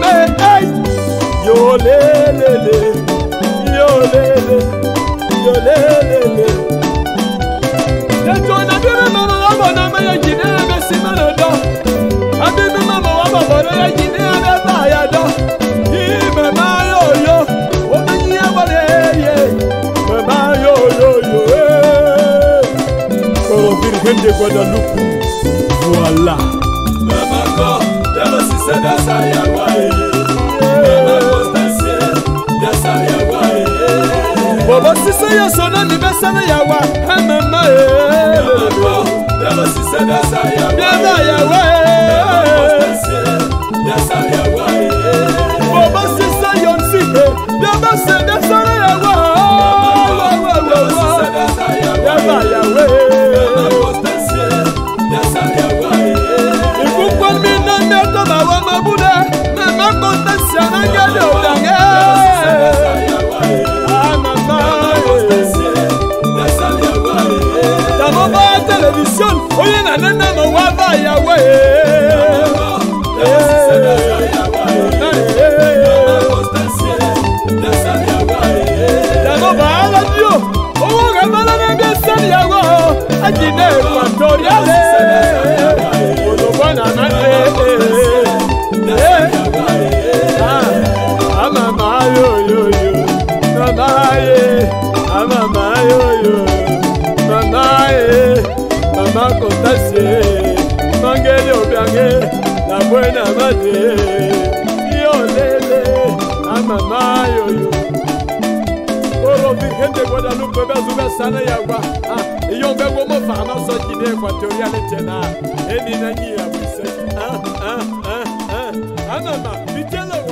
Yo le le le, yo le le, yo le le le. Yetona bire mama wabona maya jine me simano do. Abi me mama wabona ya jine me ba ya do. Ibe ma yo yo, omanyi abale ye. Me ma yo yo yo. Koro bire hende Guadeloupe. Voilà. Mama ko, delo si se da sa ya wa Bobo sise ya sona ni besana ya wa mama Delo si se da sa ya wa Bobo sise yon si Bobo se da sa ya wa Ifu kwa mina meto ma wa mabuda Mama kontansia na gade odange Télévision, oye na nena mo wa ba yawe. Damo ba radio, owo ga bala na be san yawo, ajine Equatoriale. Odo bona na Mama yo yo yo, mama ye, mama yo yo, mama ye. Mama kontasie, mangele obiange, la buena madre, yo lele, a mama yo yo. Oro virgen de Guadalupe, bezuga sana yagwa, iyo bego mo fama so jide Equatoriale tena, eni na nyi ya bise, mama, bitelo